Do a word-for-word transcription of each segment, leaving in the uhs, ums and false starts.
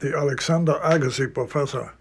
the Alexander Agassiz professor,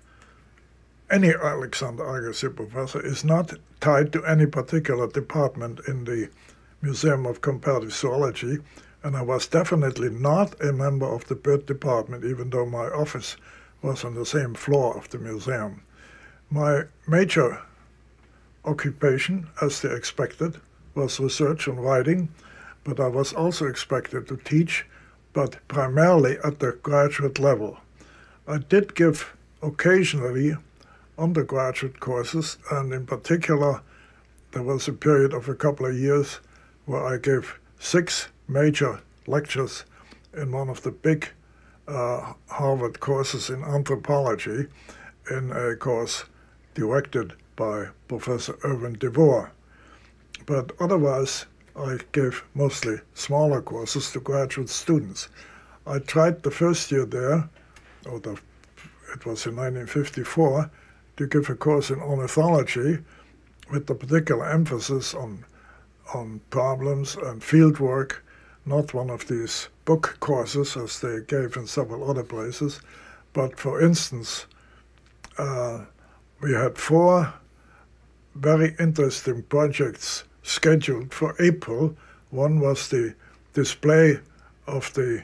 any Alexander Agassiz professor, is not tied to any particular department in the Museum of Comparative Zoology, and I was definitely not a member of the bird department, even though my office was on the same floor of the museum. My major occupation, as they expected, was research and writing, but I was also expected to teach, but primarily at the graduate level. I did give occasionally undergraduate courses, and in particular, there was a period of a couple of years where I gave six major lectures in one of the big uh, Harvard courses in anthropology, in a course directed by Professor Irvin DeVor. But otherwise, I gave mostly smaller courses to graduate students. I tried the first year there, or the, it was in nineteen fifty-four, to give a course in ornithology with a particular emphasis on, on problems and field work, not one of these book courses as they gave in several other places. But for instance, uh, we had four very interesting projects scheduled for April. One was the display of the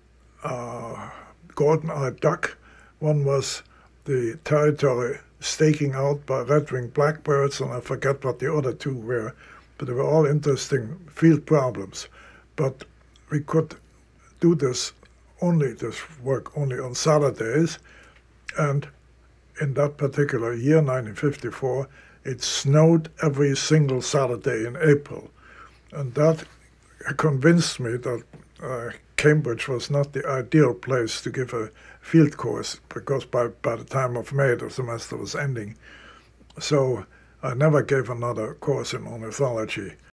uh, golden-eyed duck. One was the territory staking out by redwing blackbirds, and I forget what the other two were, but they were all interesting field problems. But we could do this only, this work only on Saturdays, and in that particular year, nineteen fifty-four, it snowed every single Saturday in April. And that convinced me that uh, Cambridge was not the ideal place to give a field course, because by, by the time of May, the semester was ending. So I never gave another course in ornithology.